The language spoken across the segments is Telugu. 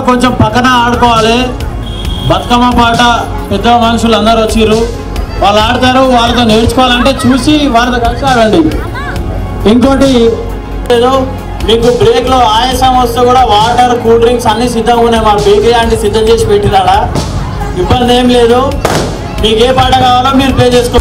కొంచెం పక్కన ఆడుకోవాలి. బతుకమ్మ పాట పెద్ద మనుషులు అందరూ వచ్చిర్రు, వాళ్ళు ఆడతారు. వాళ్ళతో నేర్చుకోవాలంటే చూసి వాళ్ళతో కలిసి ఆడండి. ఇంకోటి ఏదో మీకు బ్రేక్లో ఆయాసం వస్తే కూడా వాటర్, కూల్ డ్రింక్స్ అన్నీ సిద్ధంగా ఉన్నాయి. మా బేకరీ అంటే సిద్ధం చేసి పెట్టినాడా, ఇబ్బంది ఏం లేదు. మీకు ఏ పాట కావాలో మీరు ప్లే చేసుకో.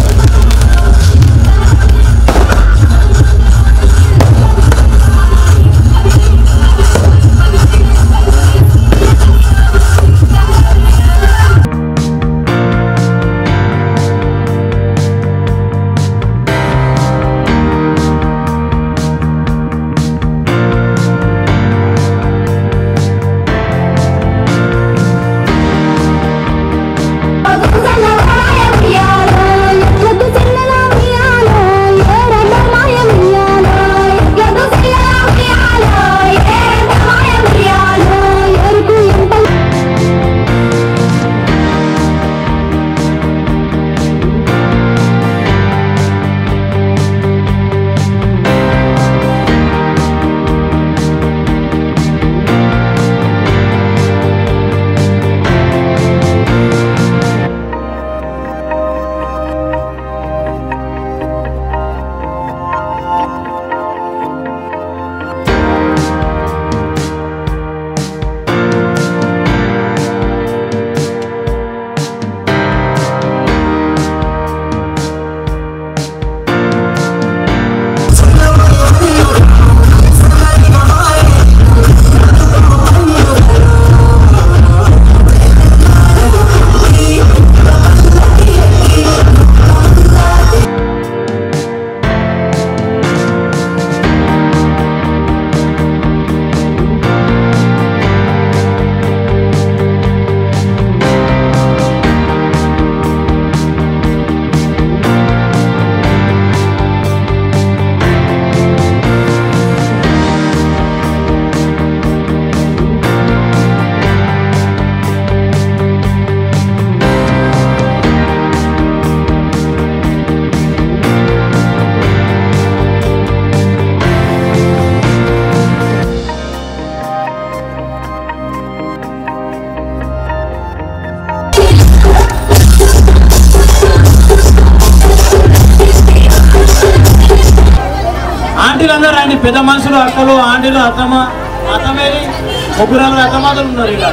ఆంటీలందరూ రండి, పెద్ద మనుషులు, అక్కలు, ఆంటీలు, అత్తమేరి ముగ్గురు అత్తమాతలు ఉన్నారు. ఇలా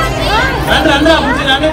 రండి రండి అప్పుడు రండి.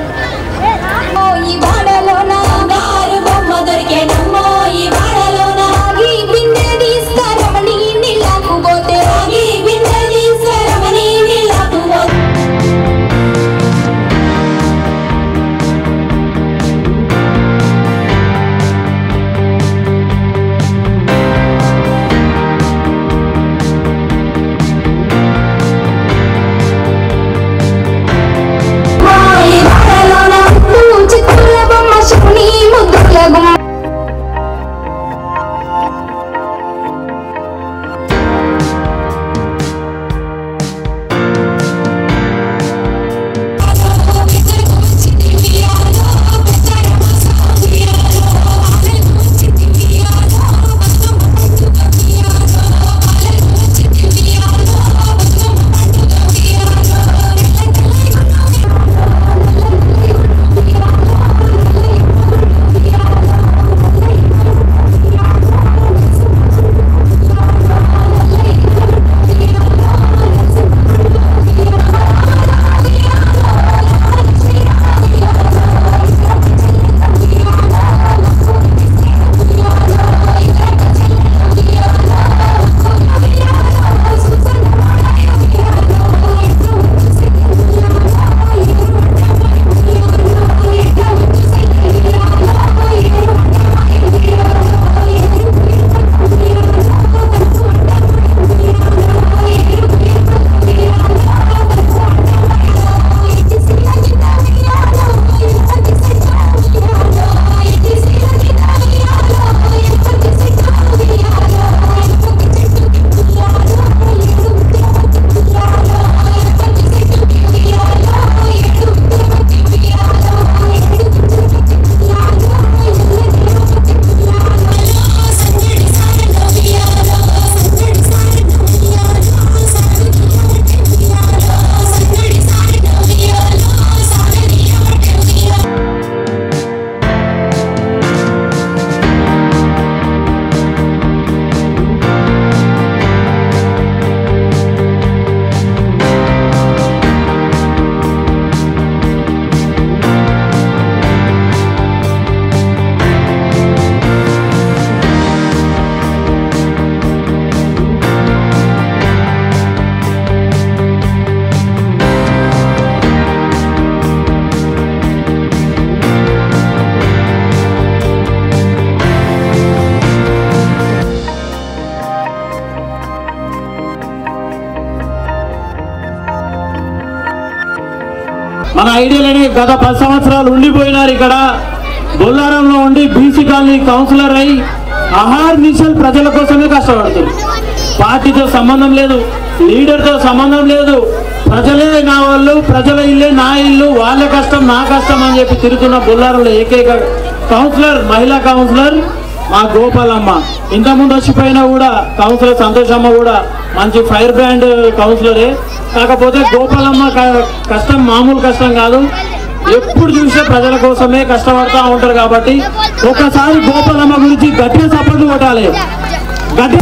చిత్తుల మన ఐడియాలని గత 10 సంవత్సరాలు ఉండిపోయినారు ఇక్కడ బొల్లారంలో ఉండి బీసీ కాలనీ కౌన్సిలర్ అయి అహర్నిశలు ప్రజల కోసమే కష్టపడుతుంది. పార్టీతో సంబంధం లేదు, లీడర్తో సంబంధం లేదు, ప్రజలే నా వాళ్ళు, ప్రజల ఇల్లే నా ఇల్లు, వాళ్ళ కష్టం నా కష్టం అని చెప్పి తిరుగుతున్న బొల్లారంలో ఏకైక కౌన్సిలర్ మహిళా కౌన్సిలర్ మా గోపాలమ్మ. ఇంతకుముందు వచ్చిపోయినా కూడా కౌన్సిలర్ సంతోషమ్మ కూడా మంచి ఫైర్ బ్రాండ్ కౌన్సిలరే. కాకపోతే గోపాలమ్మ కష్టం మామూలు కష్టం కాదు, ఎప్పుడు చూసే ప్రజల కోసమే కష్టపడతా ఉంటారు. కాబట్టి ఒకసారి గోపాలమ్మ గురించి గట్టిగా చప్పట్లు కొట్టాలి. గట్టి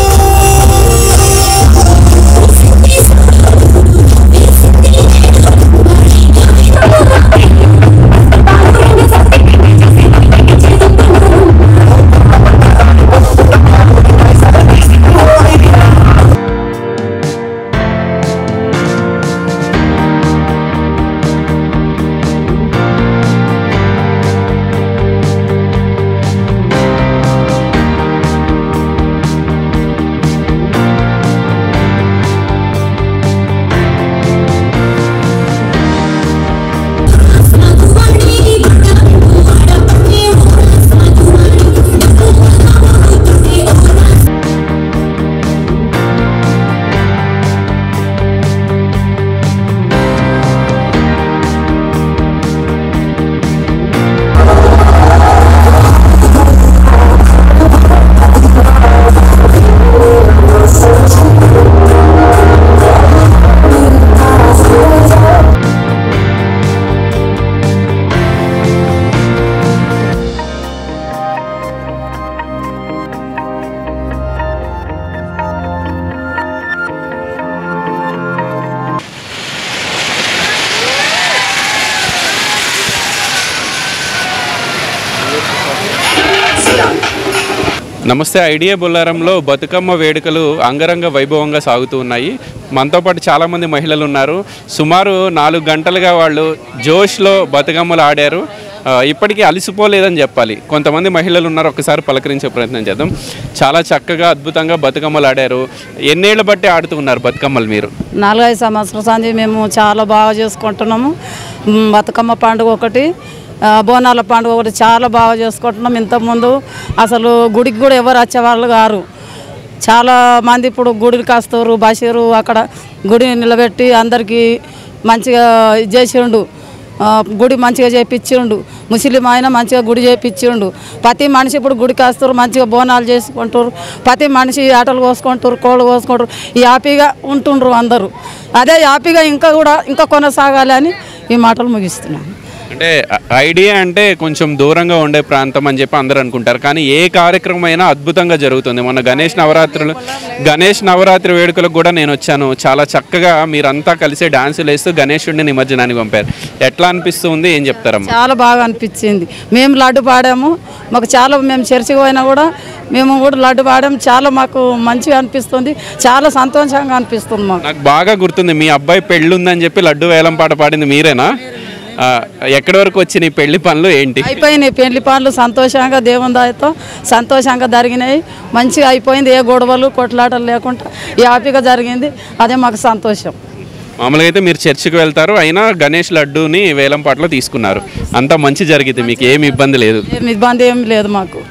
నమస్తే. ఐడియా బొల్లారంలో బతుకమ్మ వేడుకలు అంగరంగ వైభవంగా సాగుతూ ఉన్నాయి. మనతో పాటు చాలామంది మహిళలు ఉన్నారు. సుమారు 4 గంటలుగా వాళ్ళు జోష్లో బతుకమ్మలు ఆడారు. ఇప్పటికీ అలసిపోలేదని చెప్పాలి. కొంతమంది మహిళలు ఉన్నారు, ఒక్కసారి పలకరించే ప్రయత్నం చేద్దాం. చాలా చక్కగా అద్భుతంగా బతుకమ్మలు ఆడారు. ఎన్నేళ్ళు బట్టి ఆడుతూ ఉన్నారు బతుకమ్మలు మీరు? 4-5 సంవత్సరాల సంది మేము చాలా బాగా చేసుకుంటున్నాము. బతుకమ్మ పండుగ ఒకటి, బోనాల పండుగ ఒకటి చాలా బాగా చేసుకుంటున్నాం. ఇంతకుముందు అసలు గుడికి కూడా ఎవరు వచ్చేవాళ్ళు గారు. చాలా మంది ఇప్పుడు గుడికి వస్తారు. బషీరు అక్కడ గుడి నిలబెట్టి అందరికీ మంచిగా చేసిండు, గుడి మంచిగా చేయించిండు. ముస్లిం ఆయన మంచిగా గుడి చేయించిండు. ప్రతి మనిషి ఇప్పుడు గుడికి వస్తారు, మంచిగా బోనాలు చేసుకుంటారు. ప్రతి మనిషి ఆటలు కోసుకుంటారు, కోళ్ళు కోసుకుంటారు. హ్యాపీగా ఉంటుండ్రు అందరూ. అదే హ్యాపీగా ఇంకా కొనసాగాలి అని ఈ మాటలు ముగిస్తున్నాను. అంటే ఐడియా అంటే కొంచెం దూరంగా ఉండే ప్రాంతం అని చెప్పి అందరూ అనుకుంటారు, కానీ ఏ కార్యక్రమం అయినా అద్భుతంగా జరుగుతుంది. మొన్న గణేష్ నవరాత్రి వేడుకలకు కూడా నేను వచ్చాను. చాలా చక్కగా మీరంతా కలిసి డాన్సులు వేస్తూ గణేశుడిని నిమజ్జనానికి పంపారు. ఎట్లా అనిపిస్తుంది, ఏం చెప్తారమ్మా? చాలా బాగా అనిపించింది. మేము లడ్డు పాడాము. మాకు చాలా, మేము చర్చికి పోయినా కూడా మేము కూడా లడ్డు పాడాము. చాలా మాకు మంచిగా అనిపిస్తుంది, చాలా సంతోషంగా అనిపిస్తుంది మాకు. నాకు బాగా గుర్తుంది, మీ అబ్బాయి పెళ్ళి ఉందని చెప్పి లడ్డు వేలం పాట పాడింది మీరేనా? ఎక్కడి వరకు వచ్చినాయి పెళ్లి పనులు, ఏంటి? అయిపోయినాయి పెళ్లి పనులు. సంతోషంగా దేవుని దయతో సంతోషంగా జరిగినాయి. మంచిగా అయిపోయింది. ఏ గొడవలు కొట్లాటలు లేకుండా హ్యాపీగా జరిగింది. అదే మాకు సంతోషం. మామూలుగా అయితే మీరు చర్చికి వెళ్తారు, అయినా గణేష్ లడ్డూని వేలం పాటలో తీసుకున్నారు. అంతా మంచి జరిగింది, మీకు ఏమి ఇబ్బంది లేదు? ఏమి ఇబ్బంది ఏమి లేదు మాకు.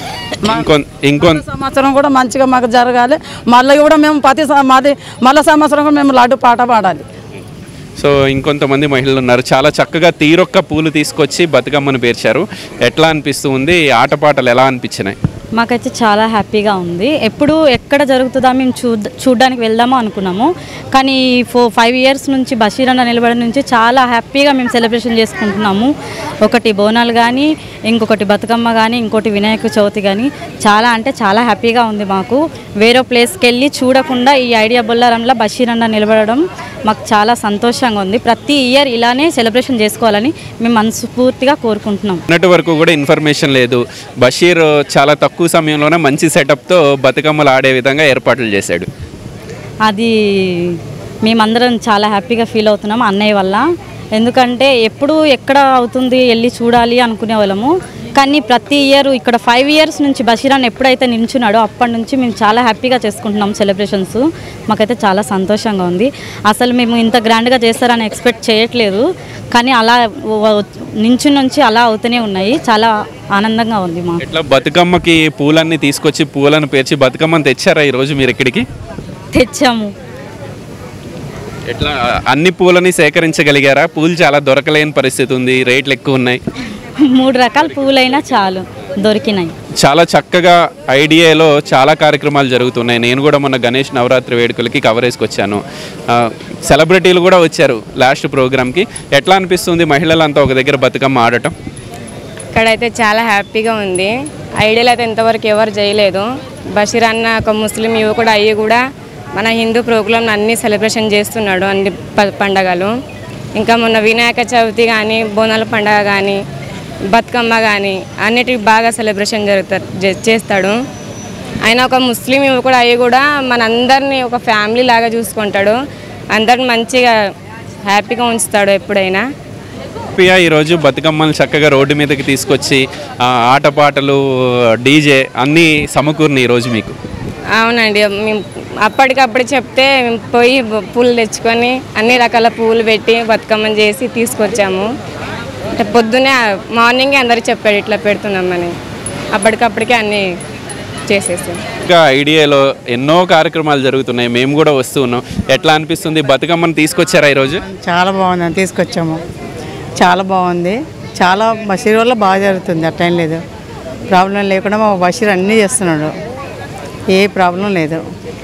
ఇంకో సంవత్సరం కూడా మంచిగా మాకు జరగాలి. మళ్ళీ కూడా మేము మళ్ళీ సంవత్సరం కూడా మేము లడ్డు పాట పాడాలి. సో ఇంకొంతమంది మహిళలు ఉన్నారు. చాలా చక్కగా తీరొక్క పూలు తీసుకొచ్చి బతుకమ్మను పేర్చారు. ఎట్లా అనిపిస్తుంది? ఆటపాటలు ఎలా అనిపించినాయి? మాకైతే చాలా హ్యాపీగా ఉంది. ఎప్పుడు ఎక్కడ జరుగుతుందా మేము చూడడానికి వెళ్దామో అనుకున్నాము, కానీ 5 ఇయర్స్ నుంచి బషీర్ అన్న నిలబడి నుంచి చాలా హ్యాపీగా మేము సెలబ్రేషన్ చేసుకుంటున్నాము. ఒకటి బోనాలు కానీ, ఇంకొకటి బతుకమ్మ కానీ, ఇంకోటి వినాయక చవితి కానీ, చాలా అంటే చాలా హ్యాపీగా ఉంది మాకు. వేరే ప్లేస్కి వెళ్ళి చూడకుండా ఈ ఐడియా బొల్లారంలో బషీర్ అన్న నిలబడడం మాకు చాలా సంతోషంగా ఉంది. ప్రతి ఇయర్ ఇలానే సెలబ్రేషన్ చేసుకోవాలని మేము మనస్ఫూర్తిగా కోరుకుంటున్నాం. అన్నటి వరకు కూడా ఇన్ఫర్మేషన్ లేదు. బషీర్ చాలా తక్కువ సమయంలోనే మంచి సెటప్తో బతుకమ్మలు ఆడే విధంగా ఏర్పాట్లు చేశాడు. అది మేమందరం చాలా హ్యాపీగా ఫీల్ అవుతున్నాం అన్నయ్య వల్ల. ఎందుకంటే ఎప్పుడు ఎక్కడ అవుతుంది వెళ్ళి చూడాలి అనుకునే వాళ్ళము. కానీ ప్రతి ఇయర్ ఇక్కడ 5 years నుంచి బషీర్ అన్న ఎప్పుడైతే నిల్చున్నాడో అప్పటి నుంచి మేము చాలా హ్యాపీగా చేసుకుంటున్నాం సెలబ్రేషన్స్. మాకైతే చాలా సంతోషంగా ఉంది. అసలు మేము ఇంత గ్రాండ్గా చేస్తారని ఎక్స్పెక్ట్ చేయట్లేదు, కానీ అలా నుంచి అలా అవుతూనే ఉన్నాయి. చాలా ఆనందంగా ఉంది మాకు. ఇట్లా బతుకమ్మకి పూలన్నీ తీసుకొచ్చి పూలను పేర్చి బతుకమ్మని తెచ్చారా ఈరోజు మీరు ఇక్కడికి? తెచ్చాము. ఎట్లా అన్ని పూలని సేకరించగలిగారా? పూలు చాలా దొరకలేని పరిస్థితి ఉంది, రేట్లు ఎక్కువ ఉన్నాయి. 3 రకాల పూలైనా చాలు దొరికినాయి. చాలా చక్కగా ఐడియాలో చాలా కార్యక్రమాలు జరుగుతున్నాయి. నేను కూడా మొన్న గణేష్ నవరాత్రి వేడుకలకి కవరేజ్కి వచ్చాను. సెలబ్రిటీలు కూడా వచ్చారు లాస్ట్ ప్రోగ్రామ్కి. ఎట్లా అనిపిస్తుంది మహిళలంతా ఒక దగ్గర బతుకమ్మ ఆడటం? ఇక్కడైతే చాలా హ్యాపీగా ఉంది. ఐడియాలో అయితే ఇంతవరకు ఎవరు చేయలేదు. బషీర్ అన్న ఒక ముస్లిం యువకుడు అయ్యి కూడా మన హిందూ ప్రోగ్రాం అన్నీ సెలబ్రేషన్ చేస్తున్నాడు, అన్ని పండగలు. ఇంకా మొన్న వినాయక చవితి కానీ, బోనాల పండగ కానీ, బతుకమ్మ కానీ అన్నిటికి బాగా సెలబ్రేషన్ చేస్తాడు. ఆయన ఒక ముస్లిం యువకుడు అయ్యి కూడా మనందరినీ ఒక ఫ్యామిలీ లాగా చూసుకుంటాడు. అందరిని మంచిగా హ్యాపీగా ఉంచుతాడు ఎప్పుడైనా. ఈరోజు బతుకమ్మలు చక్కగా రోడ్డు మీదకి తీసుకొచ్చి ఆటపాటలు, డీజే అన్నీ సమకూర్ని ఈరోజు మీకు. అవునండి, మేము అప్పటికప్పుడు చెప్తే మేము పోయి పూలు తెచ్చుకొని అన్ని రకాల పూలు పెట్టి బతుకమ్మని చేసి తీసుకొచ్చాము. అంటే పొద్దున్నే మార్నింగే అందరికి చెప్పాడు ఇట్లా పెడుతున్నామని, అప్పటికప్పటికే అన్నీ చేసేసాం. ఇంకా ఐడియాలో ఎన్నో కార్యక్రమాలు జరుగుతున్నాయి, మేము కూడా వస్తూ ఉన్నాం. ఎట్లా అనిపిస్తుంది? బతుకమ్మని తీసుకొచ్చారా ఈరోజు? చాలా బాగుంది, తీసుకొచ్చాము. చాలా బాగుంది. చాలా బషీర్ వల్ల బాగా జరుగుతుంది, అట్టేం లేదు. ప్రాబ్లం లేకుండా మా బషీర్ అన్నీ చేస్తున్నాడు, ఏ ప్రాబ్లం లేదు.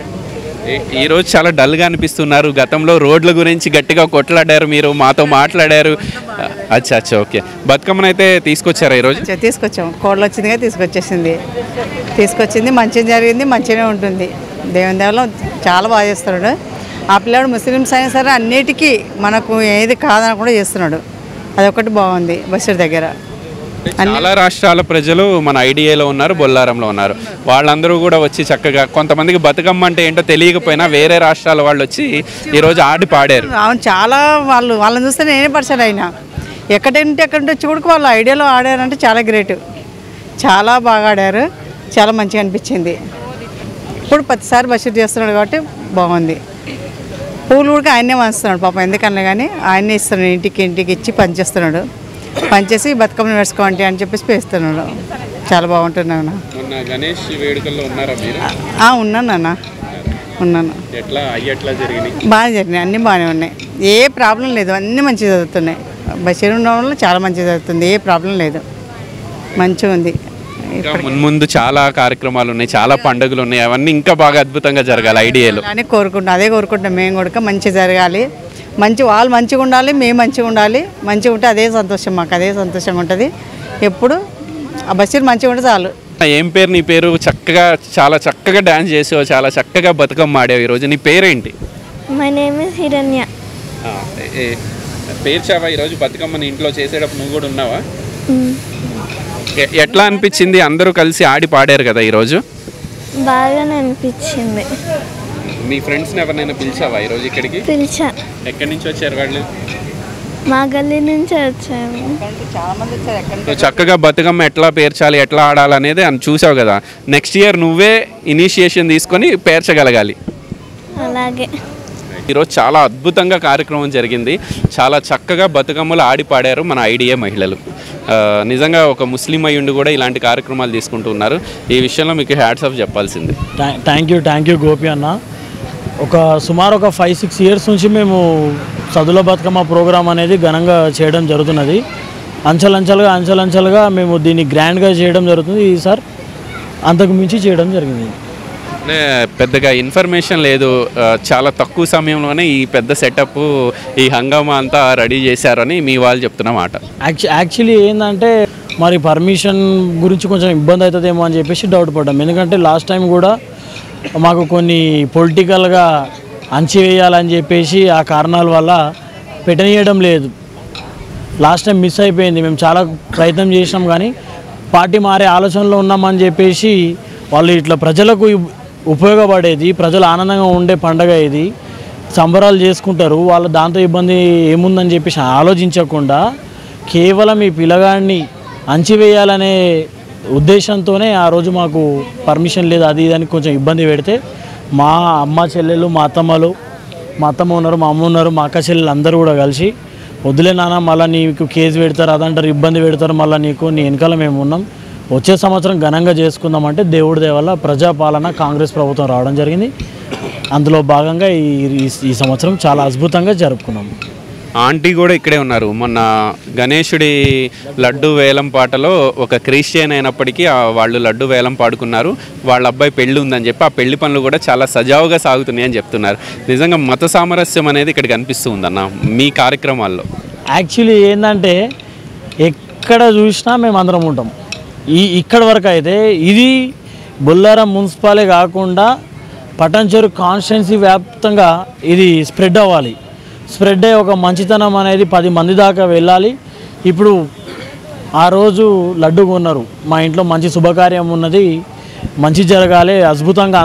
ఈరోజు చాలా డల్గా అనిపిస్తున్నారు. గతంలో రోడ్ల గురించి గట్టిగా కొట్లాడారు, మీరు మాతో మాట్లాడారు. అచ్చా ఓకే. బతుకమ్మనైతే తీసుకొచ్చారా ఈరోజు? తీసుకొచ్చాము. కోడలు వచ్చిందిగా తీసుకొచ్చింది. మంచిగా జరిగింది, మంచిగానే ఉంటుంది. దేవుని దేవలో చాలా బాగా చేస్తున్నాడు. ఆ పిల్లాడు ముస్లిమ్స్ అయినా సరే అన్నిటికీ మనకు ఏది కాదనకుండా చేస్తున్నాడు. అదొకటి బాగుంది బషీర్ దగ్గర. చాలా రాష్ట్రాల ప్రజలు మన ఐడియాలో ఉన్నారు, బొల్లారంలో ఉన్నారు. వాళ్ళందరూ కూడా వచ్చి చక్కగా, కొంతమందికి బతుకమ్మ అంటే ఏంటో తెలియకపోయినా వేరే రాష్ట్రాల వాళ్ళు వచ్చి ఈరోజు ఆడి పాడారు. అవును, చాలా వాళ్ళని చూస్తే నేనే పరిచయం అయినా. ఎక్కడంటే వచ్చి కూడా వాళ్ళు ఐడియాలో ఆడారంటే చాలా గ్రేట్. చాలా బాగా ఆడారు, చాలా మంచిగా అనిపించింది. ఇప్పుడు ప్రతిసారి బషీర్ చేస్తున్నాడు కాబట్టి బాగుంది. పూలు కూడా ఆయనే వంచుతున్నాడు పాపం, ఎందుకన్నా కానీ ఆయనే ఇస్తున్నాడు. ఇంటికి ఇచ్చి పనిచేస్తున్నాడు. పనిచేసి బతుకమ్మని వేసుకోండి అని చెప్పేసి పేస్తున్నాడు. చాలా బాగుంటున్నాను. గణేష్ వేడుకల్లో ఉన్నారా మీరు? ఉన్నాను. బాగా జరిగినాయి, అన్నీ బాగానే ఉన్నాయి. ఏ ప్రాబ్లం లేదు, అన్నీ మంచిగా జరుగుతున్నాయి. బషీర్ ఉండడం వల్ల చాలా మంచిగా జరుగుతుంది, ఏ ప్రాబ్లం లేదు, మంచిగా ఉంది. ముందు చాలా కార్యక్రమాలు ఉన్నాయి, చాలా పండుగలు ఉన్నాయి, అవన్నీ ఇంకా బాగా అద్భుతంగా జరగాలి ఐడియాలో అని కోరుకుంటాం. మేము కూడా మంచిగా జరగాలి, వాళ్ళు మంచిగా ఉండాలి, మేము మంచిగా ఉండాలి. మంచిగా ఉంటే అదే సంతోషం, మాకు అదే సంతోషంగా ఉంటుంది. ఎప్పుడు ఆ బషీర్ మంచిగా ఉంటే చాలు. ఏం పేరు నీ పేరు? చక్కగా చాలా చక్కగా డాన్స్ చేసావు, చాలా చక్కగా బతుకమ్మ ఆడావు ఈరోజు. నీ పేరేంటి? మై నేమ్ ఇస్ హిరణ్య. పేర్చావా ఈరోజు బతుకమ్మని? ఇంట్లో చేసేటప్పుడు నువ్వు కూడా ఉన్నావా? ఎట్లా అనిపించింది? అందరూ కలిసి ఆడి పాడారు కదా ఈరోజు. బాగానే అనిపించింది. మీ ఫ్రెండ్స్ని ఎవరినైనా పిలిచావా ఈరోజు ఇక్కడికి? పిలిచా. ఎక్కడి నుంచి వచ్చారు వాళ్ళు? మా గల్లీ నుంచి వచ్చాము. చక్కగా బతుకమ్మ ఎట్లా పేర్చాలి, ఎట్లా ఆడాలనేది అని చూసావు కదా. నెక్స్ట్ ఇయర్ నువ్వే ఇనిషియేషన్ తీసుకొని పేర్చగలగాలి. అలాగే. ఈరోజు చాలా అద్భుతంగా కార్యక్రమం జరిగింది. చాలా చక్కగా బతుకమ్మలు ఆడి పాడారు మన ఐడియా మహిళలు. నిజంగా ఒక ముస్లిం అయ్యుండి కూడా ఇలాంటి కార్యక్రమాలు తీసుకుంటూ ఉన్నారు. ఈ విషయంలో మీకు హ్యాట్స్ ఆఫ్ చెప్పాల్సింది. థ్యాంక్ యూ గోపి అన్న. సుమారు ఒక 5-6 years నుంచి మేము సదుల బతుకమ్మ ప్రోగ్రాం అనేది ఘనంగా చేయడం జరుగుతున్నది. అంచెలంచెలుగా మేము దీన్ని గ్రాండ్గా చేయడం జరుగుతుంది. ఈసారి అంతకు మించి చేయడం జరిగింది. పెద్దగా ఇన్ఫర్మేషన్ లేదు, చాలా తక్కువ సమయంలోనే ఈ పెద్ద సెటప్, ఈ హంగామా అంతా రెడీ చేశారని మీ వాళ్ళు చెప్తున్న మాట. యాక్చువల్లీ ఏంటంటే మరి పర్మిషన్ గురించి కొంచెం ఇబ్బంది అవుతుందేమో అని చెప్పేసి డౌట్ పడ్డాం. ఎందుకంటే లాస్ట్ టైం కూడా మాకు కొన్ని పొలిటికల్గా అంచివేయాలని చెప్పేసి ఆ కారణాల వల్ల పెట్టనీయడం లేదు. లాస్ట్ టైం మిస్ అయిపోయింది. మేము చాలా ప్రయత్నం చేసినాం కానీ పార్టీ మారే ఆలోచనలో ఉన్నామని చెప్పేసి వాళ్ళు ఇట్లా ప్రజలకు ఉపయోగపడేది, ప్రజలు ఆనందంగా ఉండే పండగ ఇది, సంబరాలు చేసుకుంటారు, వాళ్ళు దాంతో ఇబ్బంది ఏముందని చెప్పేసి ఆలోచించకుండా కేవలం ఈ పిల్లగాడిని అంచివేయాలనే ఉద్దేశంతోనే ఆ రోజు మాకు పర్మిషన్ లేదు అది ఇదని కొంచెం ఇబ్బంది పెడితే మా అమ్మ చెల్లెలు మా అత్తమ్మ ఉన్నారు, మా అమ్మ ఉన్నారు, మా అక్క చెల్లెలు అందరూ కూడా కలిసి వద్దులే నాన్న మళ్ళీ నీకు కేసు పెడతారు అదంటారు ఇబ్బంది పెడతారు మళ్ళీ నీ వెనకాల మేము ఉన్నాం, వచ్చే సంవత్సరం ఘనంగా చేసుకుందామంటే దేవుడి దయ వల్ల ప్రజాపాలన కాంగ్రెస్ ప్రభుత్వం రావడం జరిగింది. అందులో భాగంగా ఈ సంవత్సరం చాలా అద్భుతంగా జరుపుకున్నాము. ఆంటీ కూడా ఇక్కడే ఉన్నారు. మొన్న గణేశుడి లడ్డు వేలం పాటలో ఒక క్రిస్టియన్ అయినప్పటికీ వాళ్ళు లడ్డు వేలం పాడుకున్నారు. వాళ్ళ అబ్బాయి పెళ్ళి ఉందని చెప్పి ఆ పెళ్లి పనులు కూడా చాలా సజావుగా సాగుతున్నాయి అని చెప్తున్నారు. నిజంగా మత సామరస్యం అనేది ఇక్కడ కనిపిస్తూ ఉందన్న మీ కార్యక్రమాల్లో. యాక్చువల్లీ ఏంటంటే ఎక్కడ చూసినా మేము అందరం ఉంటాం. ఇక్కడ వరకు అయితే ఇది బొల్లారం మున్సిపాలే కాకుండా పటాన్చెరు కాన్స్టిట్యున్సీ వ్యాప్తంగా ఇది స్ప్రెడ్ అవ్వాలి. స్ప్రెడ్ అయ్యి ఒక మంచితనం అనేది 10 మంది దాకా వెళ్ళాలి. ఇప్పుడు ఆ రోజు లడ్డు కొన్నారు, మా ఇంట్లో మంచి శుభకార్యం ఉన్నది, మంచి జరగాలి, అద్భుతంగా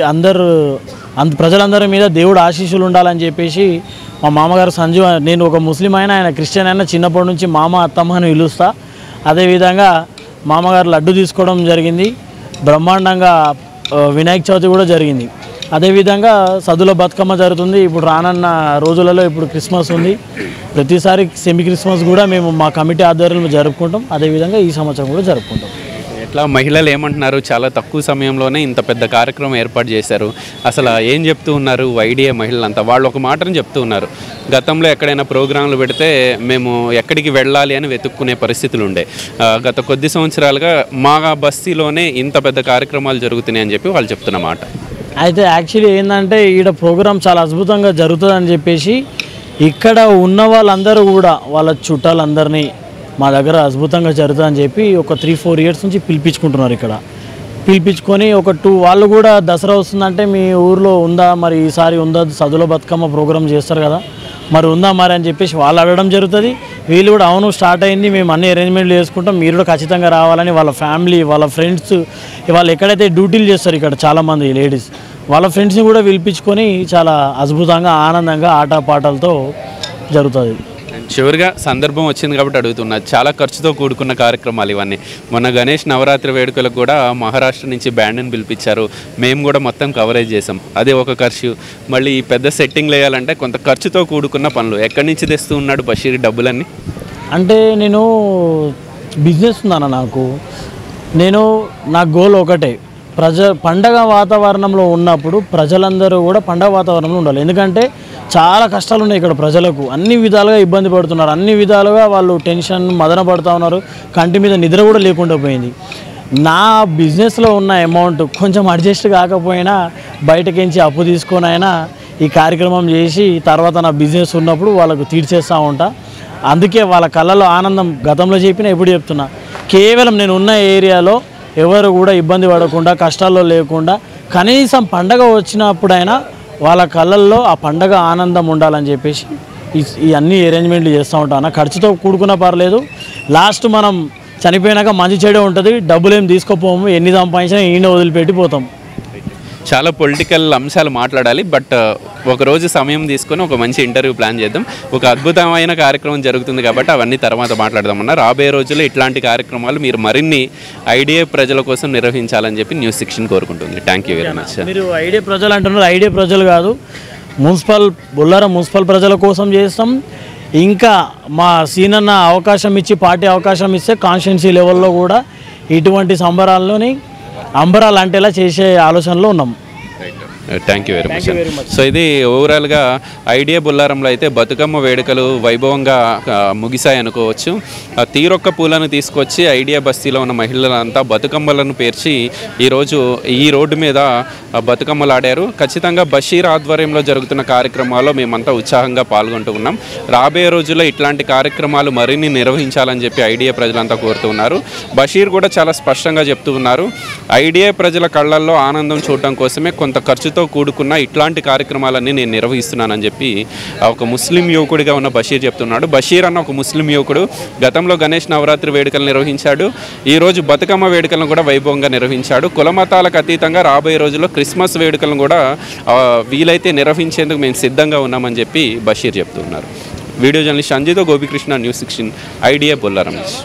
ప్రజలందరి మీద దేవుడు ఆశీస్సులు ఉండాలని చెప్పేసి మా మామగారు సంజీవ, నేను ఒక ముస్లిం అయినా ఆయన క్రిస్టియన్ అయినా చిన్నప్పటి నుంచి మామ అత్తమ్మ అని పిలుస్తా. అదేవిధంగా మామగారు లడ్డు తీసుకోవడం జరిగింది. బ్రహ్మాండంగా వినాయక చవితి కూడా జరిగింది. అదేవిధంగా సదుల బతుకమ్మ జరుగుతుంది. ఇప్పుడు రానున్న రోజులలో ఇప్పుడు క్రిస్మస్ ఉంది. ప్రతిసారి సెమీ క్రిస్మస్ కూడా మేము మా కమిటీ ఆధ్వర్యంలో జరుపుకుంటాం. అదేవిధంగా ఈ సంవత్సరం కూడా జరుపుకుంటాం. ఎట్లా మహిళలు ఏమంటున్నారు? చాలా తక్కువ సమయంలోనే ఇంత పెద్ద కార్యక్రమం ఏర్పాటు చేశారు. అసలు ఏం చెప్తూ ఉన్నారు ఐడియా మహిళలంతా? వాళ్ళు ఒక మాటను చెప్తూ ఉన్నారు, గతంలో ఎక్కడైనా ప్రోగ్రాంలు పెడితే మేము ఎక్కడికి వెళ్ళాలి అని వెతుక్కునే పరిస్థితులు ఉండే. గత కొద్ది సంవత్సరాలుగా మా బస్తీలోనే ఇంత పెద్ద కార్యక్రమాలు జరుగుతున్నాయి అని చెప్పి వాళ్ళు చెప్తున్న మాట. అయితే యాక్చువల్లీ ఏంటంటే ఈడ ప్రోగ్రామ్ చాలా అద్భుతంగా జరుగుతుందని చెప్పేసి ఇక్కడ ఉన్న వాళ్ళందరూ కూడా వాళ్ళ చుట్టాలందరినీ మా దగ్గర అద్భుతంగా జరుగుతుందని చెప్పి ఒక 3-4 ఇయర్స్ నుంచి పిలిపించుకుంటున్నారు. ఇక్కడ పిలిపించుకొని ఒక 2 వాళ్ళు కూడా దసరా వస్తుందంటే మీ ఊర్లో ఉందా, మరి ఈసారి ఉందా, సదుల బతుకమ్మ ప్రోగ్రామ్ చేస్తారు కదా, మరి ఉందా మరి అని చెప్పేసి వాళ్ళు అడగడం జరుగుతుంది. వీళ్ళు కూడా అవును స్టార్ట్ అయింది, మేము అన్ని అరేంజ్మెంట్లు చేసుకుంటాం, మీరు కూడా ఖచ్చితంగా రావాలని వాళ్ళ ఫ్యామిలీ వాళ్ళ ఫ్రెండ్స్ వాళ్ళు ఎక్కడైతే డ్యూటీలు చేస్తారు ఇక్కడ చాలామంది లేడీస్ వాళ్ళ ఫ్రెండ్స్ని కూడా పిలిపించుకొని చాలా అద్భుతంగా ఆనందంగా ఆటపాటలతో జరుగుతుంది. చివరిగా సందర్భం వచ్చింది కాబట్టి అడుగుతున్నా, చాలా ఖర్చుతో కూడుకున్న కార్యక్రమాలు ఇవన్నీ. మొన్న గణేష్ నవరాత్రి వేడుకలకు కూడా మహారాష్ట్ర నుంచి బ్యాండ్ని పిలిపించారు, మేము కూడా మొత్తం కవరేజ్ చేసాం. అదే ఒక ఖర్చు. మళ్ళీ ఈ పెద్ద సెట్టింగ్లు వేయాలంటే కొంత ఖర్చుతో కూడుకున్న పనులు. ఎక్కడి నుంచి తెస్తూ ఉన్నాడు బషీర్ డబ్బులన్నీ? అంటే నేను బిజినెస్ ఉందన్న నా గోల్ ఒకటే, పండగ వాతావరణంలో ఉన్నప్పుడు ప్రజలందరూ కూడా పండగ వాతావరణంలో ఉండాలి. ఎందుకంటే చాలా కష్టాలు ఉన్నాయి ఇక్కడ ప్రజలకు, అన్ని విధాలుగా ఇబ్బంది పడుతున్నారు, అన్ని విధాలుగా వాళ్ళు టెన్షన్ మదన పడుతూ ఉన్నారు, కంటి మీద నిద్ర కూడా లేకుండా పోయింది. నా బిజినెస్లో ఉన్న అమౌంట్ కొంచెం అడ్జస్ట్ కాకపోయినా బయటకించి అప్పు తీసుకొని అయినా ఈ కార్యక్రమం చేసి తర్వాత నా బిజినెస్ ఉన్నప్పుడు వాళ్ళకు తీర్చేస్తూ ఉంటా. అందుకే వాళ్ళ కళ్ళలో ఆనందం గతంలో చెప్పినా ఇప్పుడు చెప్తున్నా, కేవలం నేను ఉన్న ఏరియాలో ఎవరు కూడా ఇబ్బంది పడకుండా కష్టాల్లో లేకుండా కనీసం పండగ వచ్చినప్పుడైనా వాళ్ళ కళ్ళల్లో ఆ పండగ ఆనందం ఉండాలని చెప్పేసి ఈ అన్ని అరేంజ్మెంట్లు చేస్తూ ఉంటాను. ఖర్చుతో కూడుకున్నా పర్లేదు, లాస్ట్ మనం చనిపోయినాక మంచి చెడే ఉంటుంది, డబ్బులు ఏం తీసుకోపోము, ఎన్ని సంపాదించినా ఈయన వదిలిపెట్టిపోతాం. చాలా పొలిటికల్ అంశాలు మాట్లాడాలి, బట్ ఒకరోజు సమయం తీసుకొని ఒక మంచి ఇంటర్వ్యూ ప్లాన్ చేద్దాం. ఒక అద్భుతమైన కార్యక్రమం జరుగుతుంది కాబట్టి అవన్నీ తర్వాత మాట్లాడదామన్నా. రాబోయే రోజుల్లో ఇట్లాంటి కార్యక్రమాలు మీరు మరిన్ని ఐడియా ప్రజల కోసం నిర్వహించాలని చెప్పి News16 కోరుకుంటుంది. Thank you very much. మీరు ఐడియా ప్రజలు అంటున్నారు, ఐడియా ప్రజలు కాదు, బొల్లారం మున్సిపల్ ప్రజల కోసం చేస్తాం. ఇంకా మా సీనన్న అవకాశం ఇచ్చి పార్టీ అవకాశం ఇస్తే కాన్స్టిట్యున్సీ లెవెల్లో కూడా ఇటువంటి సంబరాల్లోని అంబరాలు అంటేలా చేసే ఆలోచనలో ఉన్నాం. Thank you very much. So ఇది ఓవరాల్గా ఐడియా బొల్లారంలో అయితే బతుకమ్మ వేడుకలు వైభవంగా ముగిశాయి అనుకోవచ్చు. తీరొక్క పూలను తీసుకొచ్చి ఐడియా బస్తీలో ఉన్న మహిళలంతా బతుకమ్మలను పేర్చి ఈరోజు ఈ రోడ్డు మీద బతుకమ్మలు ఆడారు. ఖచ్చితంగా బషీర్ ఆధ్వర్యంలో జరుగుతున్న కార్యక్రమాల్లో మేమంతా ఉత్సాహంగా పాల్గొంటూ ఉన్నాం. రాబోయే రోజుల్లో ఇట్లాంటి కార్యక్రమాలు మరిన్ని నిర్వహించాలని చెప్పి ఐడియా ప్రజలంతా కోరుతూ ఉన్నారు. బషీర్ కూడా చాలా స్పష్టంగా చెప్తూ ఉన్నారు, ఐడియా ప్రజల కళ్ళల్లో ఆనందం చూడటం కోసమే కొంత ఖర్చుతో కూడుకున్న ఇట్లాంటి కార్యక్రమాలన్నీ నేను నిర్వహిస్తున్నానని చెప్పి ఒక ముస్లిం యువకుడిగా ఉన్న బషీర్ చెప్తున్నాడు. బషీర్ అన్న ఒక ముస్లిం యువకుడు గతంలో గణేష్ నవరాత్రి వేడుకలు నిర్వహించాడు. ఈరోజు బతుకమ్మ వేడుకలను కూడా వైభవంగా నిర్వహించాడు. కుల మతాలకు అతీతంగా రాబోయే రోజుల్లో క్రిస్మస్ వేడుకలను కూడా వీలైతే నిర్వహించేందుకు మేము సిద్ధంగా ఉన్నామని చెప్పి బషీర్ చెప్తున్నారు. వీడియో జర్నలిస్ట్ సంజయ్తో గోపికృష్ణ, News16 ఐడియా బొల్లారం.